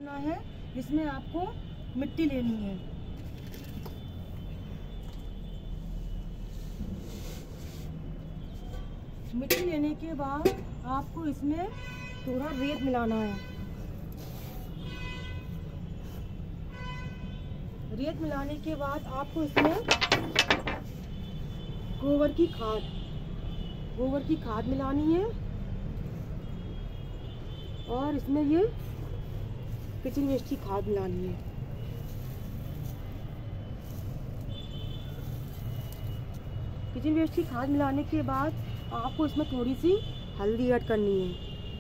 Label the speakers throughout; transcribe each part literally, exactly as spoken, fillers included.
Speaker 1: है इसमें आपको मिट्टी लेनी है। मिट्टी लेने के बाद आपको इसमें थोड़ा रेत मिलाना है। रेत मिलाने के बाद आपको इसमें गोबर की खाद गोबर की खाद मिलानी है और इसमें ये किचन वेस्ट की खाद मिलानी है। किचन वेस्ट की खाद मिलाने के बाद आपको इसमें थोड़ी सी हल्दी ऐड करनी है।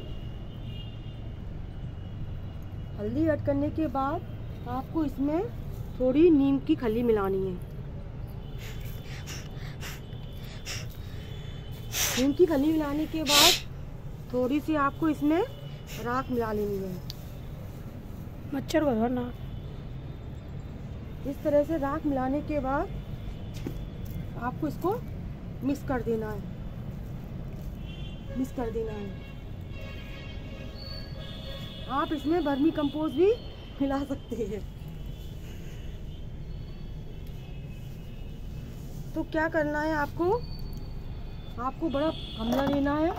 Speaker 1: हल्दी ऐड करने के बाद आपको इसमें थोड़ी नीम की खली मिलानी है। नीम की खली मिलाने के बाद थोड़ी सी आपको इसमें राख मिला लेनी है।
Speaker 2: मच्छर को धरना।
Speaker 1: इस तरह से राख मिलाने के बाद आपको इसको मिक्स कर देना है मिक्स कर देना है। आप इसमें वर्मी कंपोस्ट भी मिला सकते हैं। तो क्या करना है, आपको आपको बड़ा गमला लेना है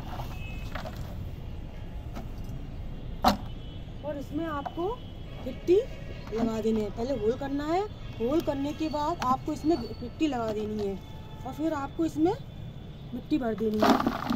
Speaker 1: और इसमें आपको मिट्टी लगा देनी है। पहले होल करना है, होल करने के बाद आपको इसमें मिट्टी लगा देनी है और फिर आपको इसमें मिट्टी भर देनी है।